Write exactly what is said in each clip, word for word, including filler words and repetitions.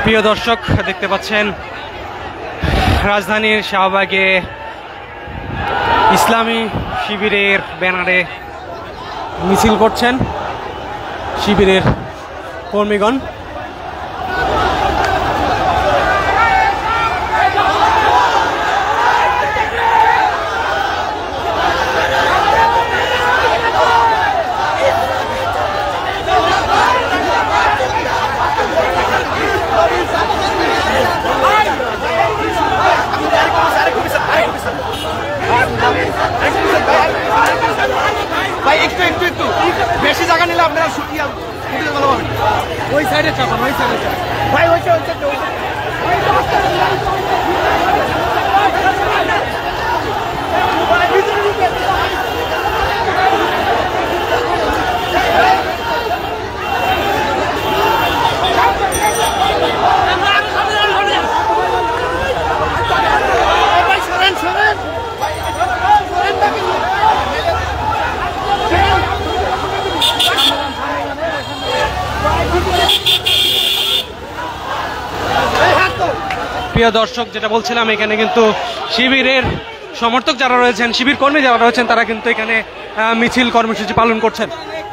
প্রিয় দর্শক, দেখতে পাচ্ছেন রাজধানীর শাহবাগে ইসলামী শিবিরের ব্যানারে মিছিল করছেন শিবিরের কর্মীগণ। ভাই একটু একটু একটু বেশি জায়গা নিলে আপনারা শুকিয়ে ভালো পাবেন। ওই সাইডে চাপান, ওই সাইডে চাপান ভাই, ওই সাইডে প্রিয় দর্শক, যেটা বলছিলাম, এখানে কিন্তু শিবিরের সমর্থক যারা রয়েছেন, শিবির কর্মী যারা রয়েছেন, তারা কিন্তু এখানে মিছিল কর্মসূচি পালন করছেন।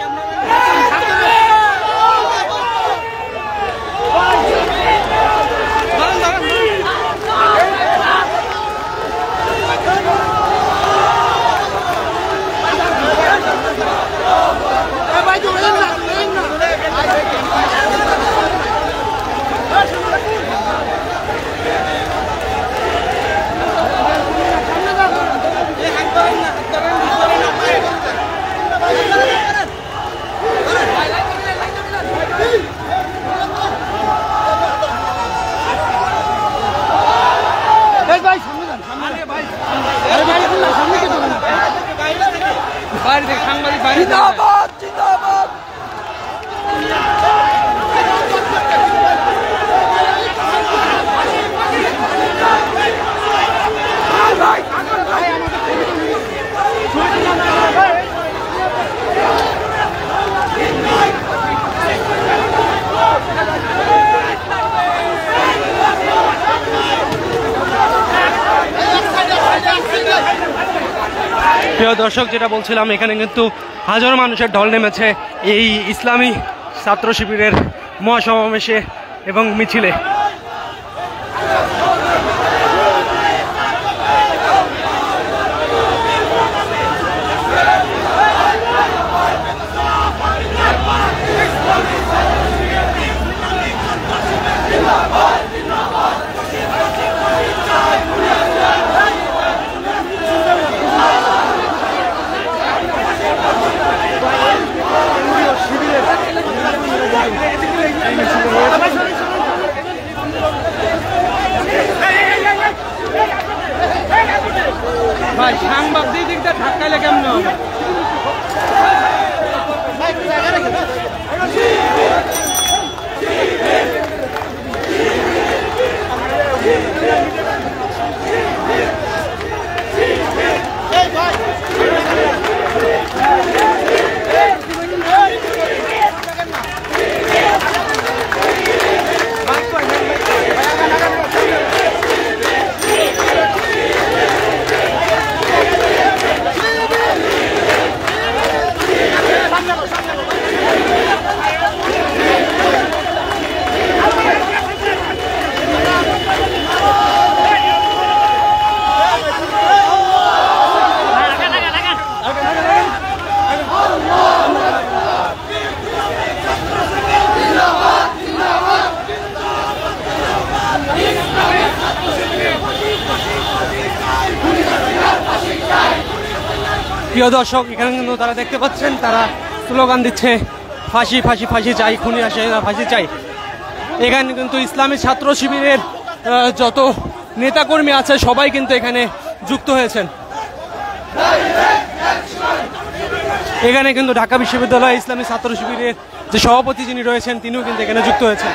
প্রিয় দর্শক, যেটা বলছিলাম, এখানে কিন্তু হাজারো মানুষের ঢল নেমেছে এই ইসলামী ছাত্র শিবিরের মহাসমাবেশে এবং মিছিলে। ভাই সাংবাদিকদের ধাক্কাইলে কেমন হবে? প্রিয় দর্শক, এখানে কিন্তু তারা দেখতে পাচ্ছেন, তারা স্লোগান দিচ্ছে ফাঁসি ফাঁসি ফাঁসি চাই, খুনি আসে ফাঁসি চাই। এখানে কিন্তু ইসলামী ছাত্র শিবিরের যত নেতাকর্মী আছে সবাই কিন্তু এখানে যুক্ত হয়েছেন। এখানে কিন্তু ঢাকা বিশ্ববিদ্যালয় ইসলামী ছাত্র শিবিরের যে সভাপতি যিনি রয়েছেন, তিনিও কিন্তু এখানে যুক্ত হয়েছেন।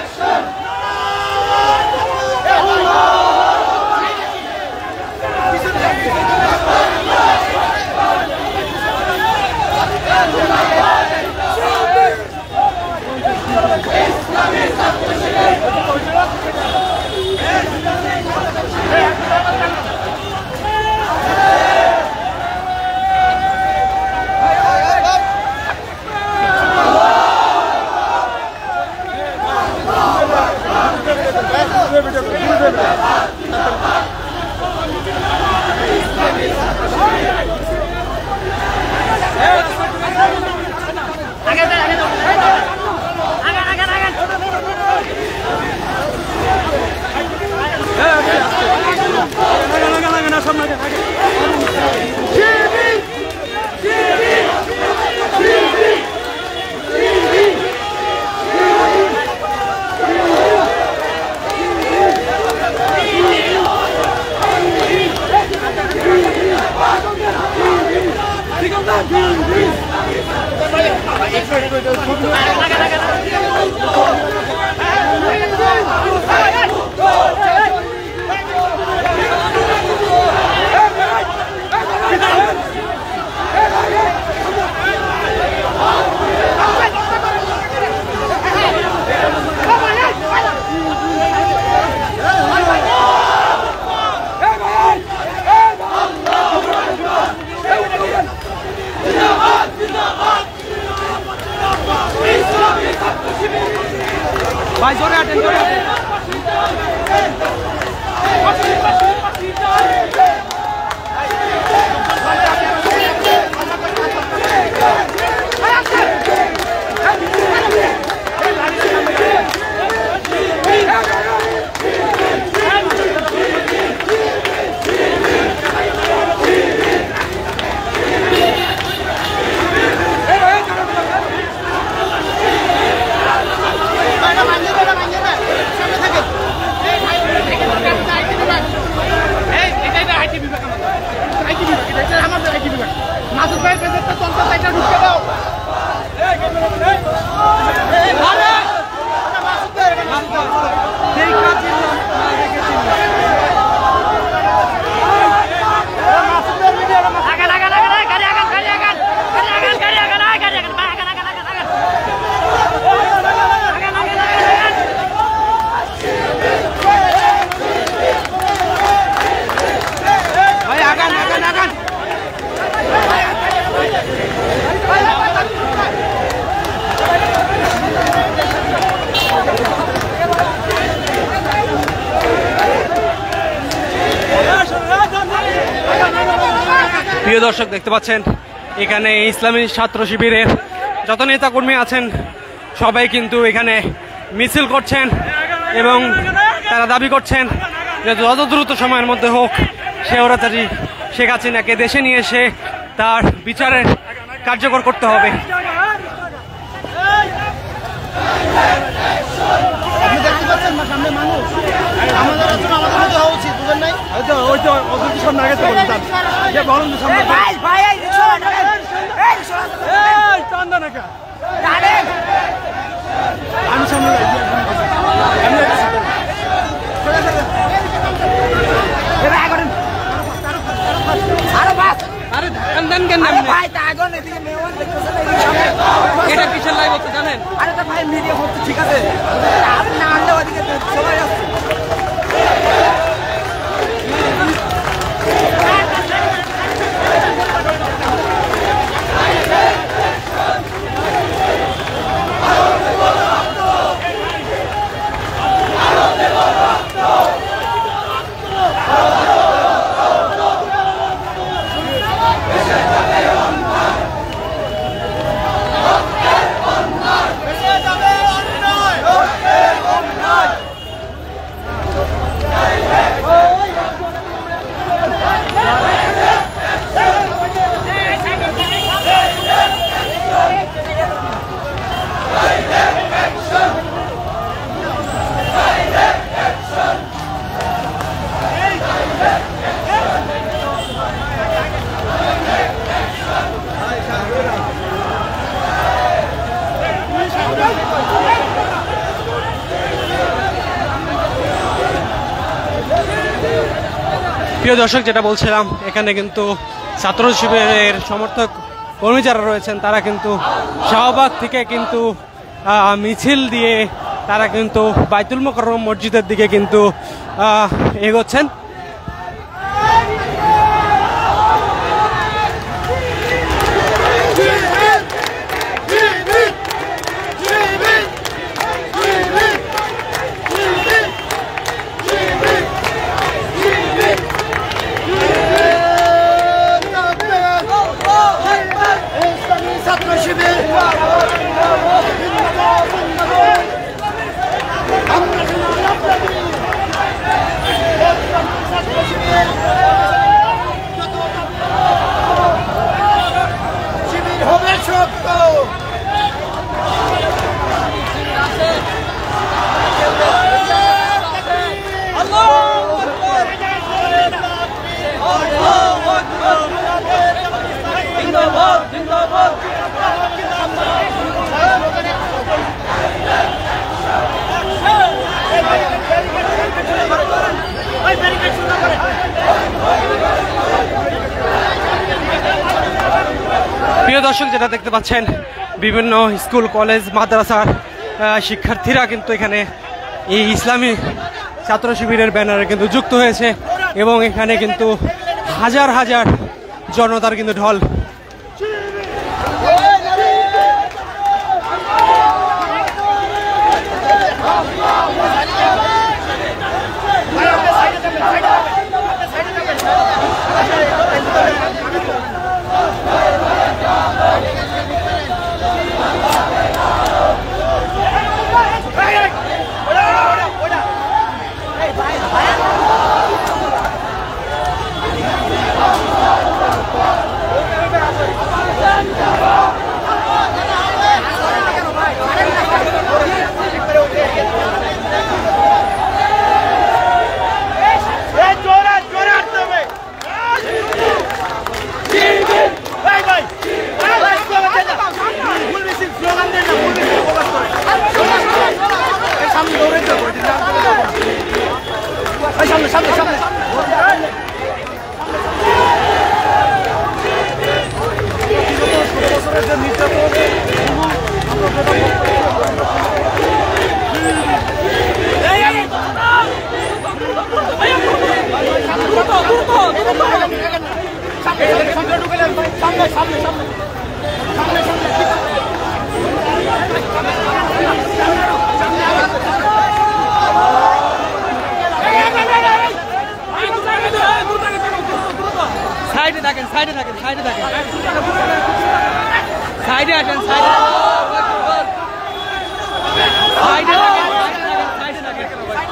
ভাই জোরে আটেন জোরে আটেন প্রিয় দর্শক দেখতে পাচ্ছেন এখানে ইসলামী ছাত্র শিবিরের যত নেতা কর্মী আছেন সবাই কিন্তু এখানে মিছিল করছেন এবং তারা দাবি করছেন যে যত দ্রুত সময়ের মধ্যে হোক শেওরাচারী শেখ হাসিনাকে দেশে নিয়ে এসে তার বিচারের কার্যকর করতে হবে। আপনি দেখতে পাচ্ছেন না সামনে মানুষ, আমাদের আসলে আমাদের মধ্যে হওয়া উচিত, বুঝেন নাই? ওই তো ওই তো অযোগ্য সামনে আগে তো বলতাম যে বলুন তো সামনে ভাই ভাই এই রিকশা না এই রিকশা এই চান্দা না কা আমি সামনে যাই আমি এরা করেন আরে বাস আরে কান্দন কেন আরে ভাই তা আগুন এদিকে মেওয়ান দেখতেছেন এটা কিসের লাইভ হচ্ছে জানেন? আরে তো ভাই মিডিয়া হচ্ছে ঠিক আছে, আপনি না আনলে ওদিকে সবাই আসছে। প্রিয় দর্শক যেটা বলছিলাম এখানে কিন্তু ছাত্র শিবিরের সমর্থক কর্মী যারা রয়েছেন তারা কিন্তু শাহবাগ থেকে কিন্তু মিছিল দিয়ে তারা কিন্তু বাইতুল মোকাররম মসজিদের দিকে কিন্তু এগোচ্ছেন। দর্শক, যেটা দেখতে পাচ্ছেন বিভিন্ন স্কুল কলেজ মাদ্রাসার শিক্ষার্থীরা কিন্তু এখানে এই ইসলামী ছাত্র শিবিরের ব্যানারে কিন্তু যুক্ত হয়েছে এবং এখানে কিন্তু হাজার হাজার জনতার কিন্তু ঢল। সাইডে থাকেন, সাইডে থাকেন, সাইডে থাকেন, সাইডে আসেন, সাইডে সাইডে থাকেন, সাইডে থাকেন।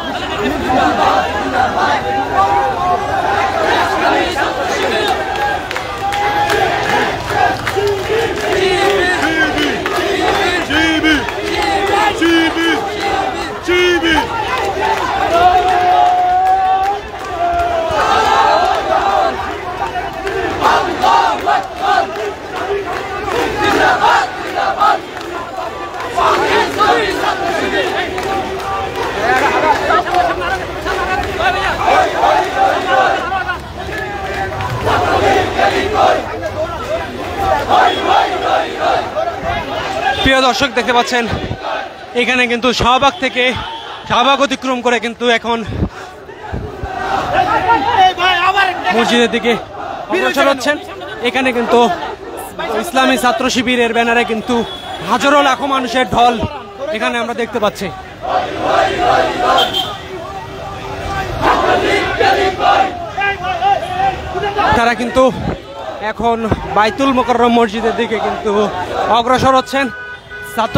প্রিয় দর্শক, দেখতে পাচ্ছেন এখানে কিন্তু শাহবাগ থেকে শাহবাগ অতিক্রম করে কিন্তু এখন মসজিদের দিকে অগ্রসর হচ্ছেন। এখানে কিন্তু ইসলামী ছাত্র শিবিরের ব্যানারে কিন্তু হাজারো লাখো মানুষের ঢল এখানে আমরা দেখতে পাচ্ছি। তারা কিন্তু এখন বাইতুল মোকাররম মসজিদের দিকে কিন্তু অগ্রসর হচ্ছেন ছাত্র।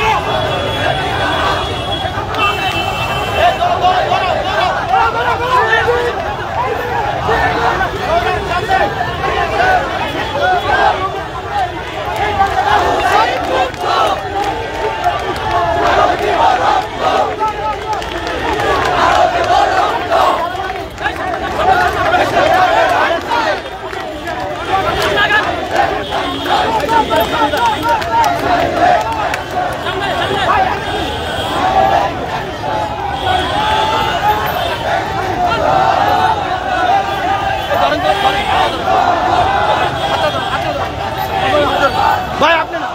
ভাই আপনি না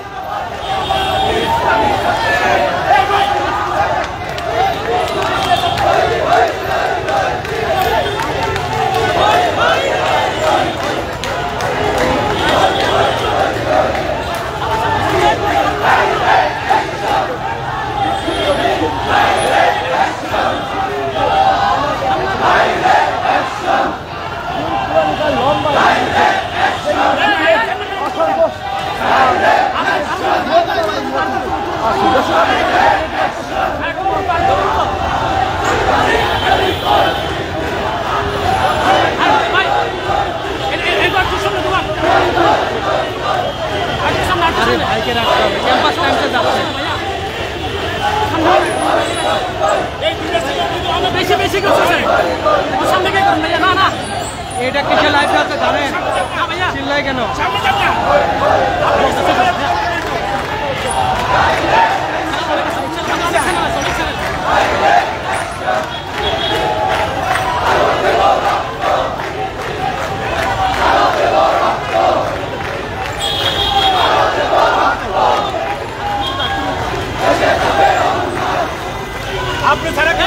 এটা কিসে লাইভ আছে জানেন? চিল্লাই কেন?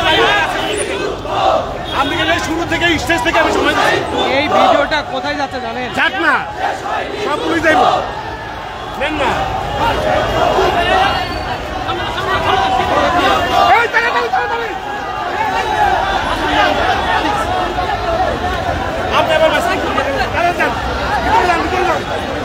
আমি শুরু থেকে স্টেজ থেকে আমি সময় দিচ্ছি। এই ভিডিওটা কোথায় যাচ্ছে জানেন? যাক না, সব পুলিশ যাইব নেন না। আপনি আবার যান ভিতরে যান ভিতরে যান।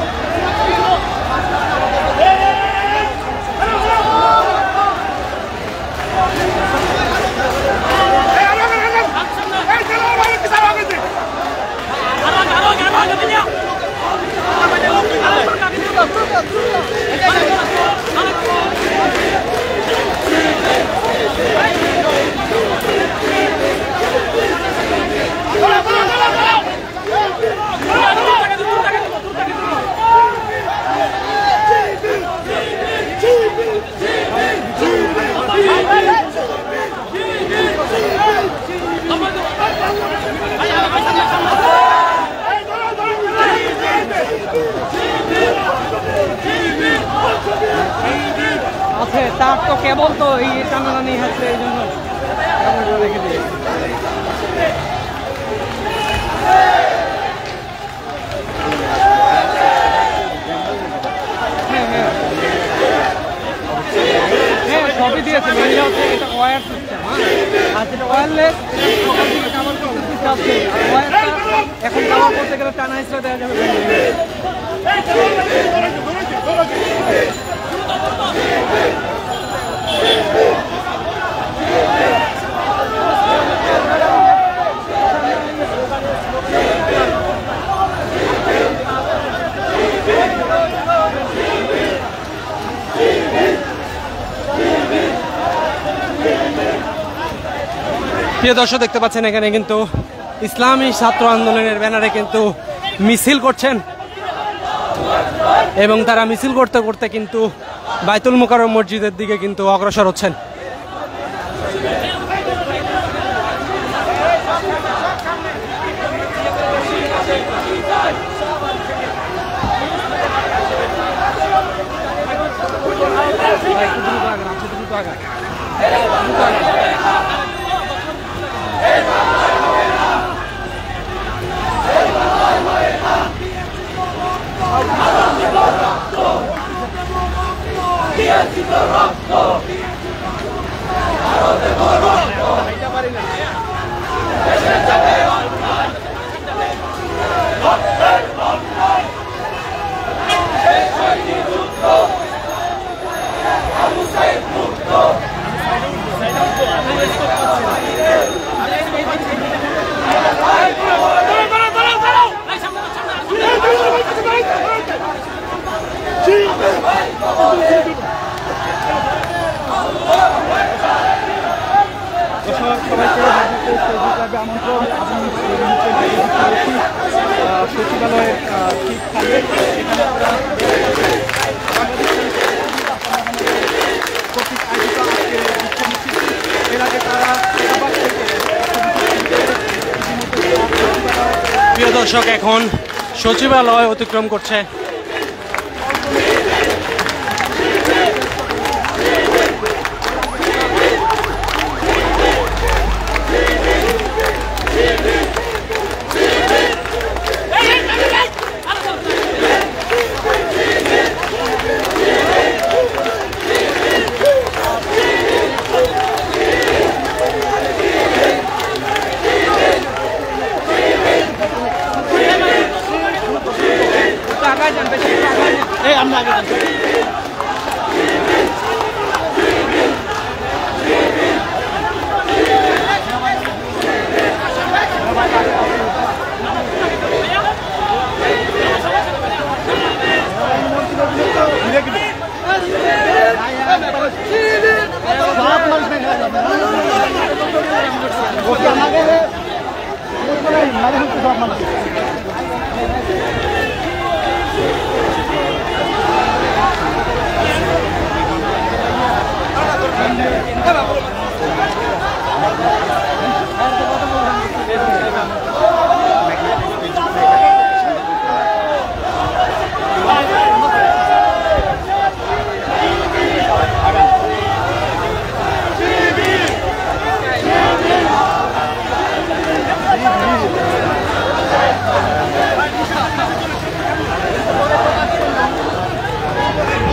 আছে তার তো কেবল তো এই টানাটানি হচ্ছে, এই জন্য রেখে দিয়ে হ্যাঁ হ্যাঁ হ্যাঁ সবই দিয়েছে। মেনলি হচ্ছে এটা ওয়্যার সিস্টেম, হ্যাঁ, আর যেটা ওয়্যারলেস সকাল থেকে কাভার করতে দিতে আসছে, আর ওয়্যারটা এখন কাভার করতে গেলে টানা হিসেবে দেওয়া যাবে। প্রিয় দর্শক দেখতে পাচ্ছেন এখানে কিন্তু ইসলামী ছাত্র আন্দোলনের ব্যানারে কিন্তু মিছিল করছেন এবং তারা মিছিল করতে করতে কিন্তু বাইতুল মুকাররম মসজিদের দিকে কিন্তু অগ্রসর হচ্ছেন। সচিবালয়ের ঠিক সামনে এর আগে তারা প্রিয় দর্শক এখন সচিবালয় অতিক্রম করছে।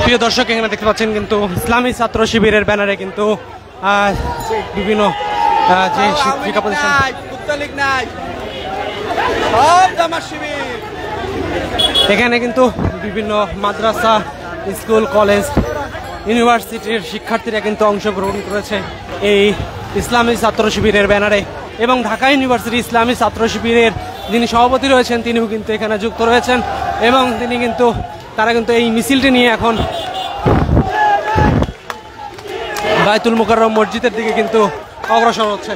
প্রিয় দর্শক, এখানে দেখতে পাচ্ছেন কিন্তু ইসলামী ছাত্র শিবিরের ব্যানারে কিন্তু আহ, বিভিন্ন আহ, যে শিক্ষা প্রতিষ্ঠান এখানে কিন্তু বিভিন্ন মাদ্রাসা, স্কুল, কলেজ, ইউনিভার্সিটির শিক্ষার্থীরা কিন্তু অংশগ্রহণ করেছে এই ইসলামী ছাত্র শিবিরের ব্যানারে। এবং ঢাকা ইউনিভার্সিটি ইসলামী ছাত্র শিবিরের যিনি সভাপতি রয়েছেন তিনিও কিন্তু এখানে যুক্ত রয়েছেন এবং তিনি কিন্তু তারা কিন্তু এই মিছিলটি নিয়ে এখন বায়তুল মুকাররম মসজিদের দিকে কিন্তু অগ্রসর হচ্ছেন।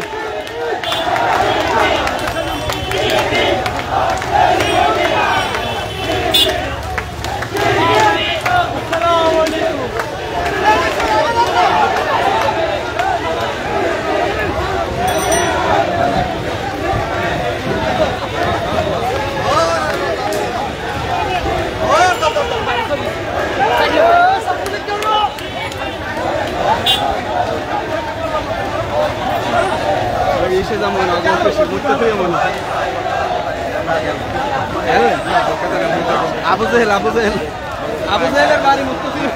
আবু জেহেল আবু জেহেল আবু জেহেলের বাড়ি মুক্তসির।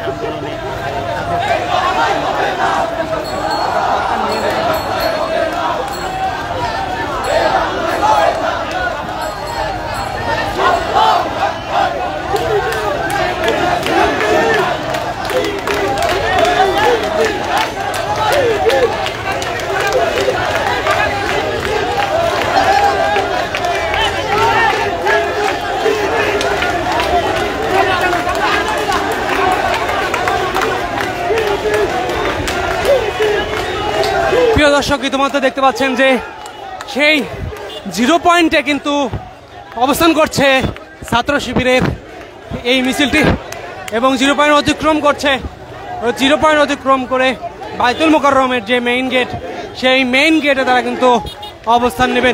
প্রিয় দর্শক, ইতিমধ্যে দেখতে পাচ্ছেন যে সেই জিরো পয়েন্টে কিন্তু অবস্থান করছে ছাত্র শিবিরের এই মিছিলটি এবং জিরো পয়েন্ট অতিক্রম করছে। জিরো পয়েন্ট অতিক্রম করে বায়তুল মুকাররমের যে মেইন গেট, সেই মেইন গেটে তারা কিন্তু অবস্থান নেবেন।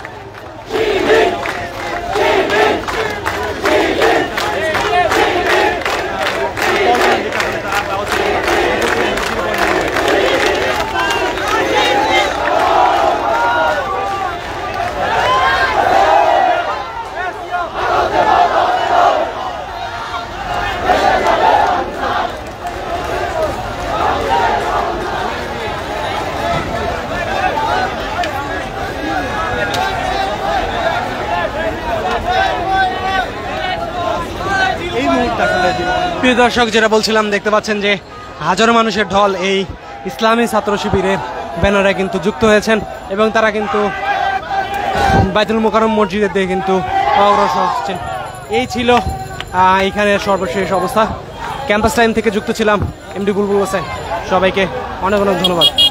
প্রিয় দর্শক, যেটা বলছিলাম, দেখতে পাচ্ছেন যে হাজারো মানুষের ঢল এই ইসলামী ছাত্র শিবিরের ব্যানারে কিন্তু যুক্ত হয়েছেন এবং তারা কিন্তু বায়তুল মুকাররম মসজিদের দিকে কিন্তু অগ্রসর হচ্ছেন। এই ছিল এইখানে সর্বশেষ অবস্থা। ক্যাম্পাস টাইম থেকে যুক্ত ছিলাম এমডি বুলবুল হোসেন। সবাইকে অনেক অনেক ধন্যবাদ।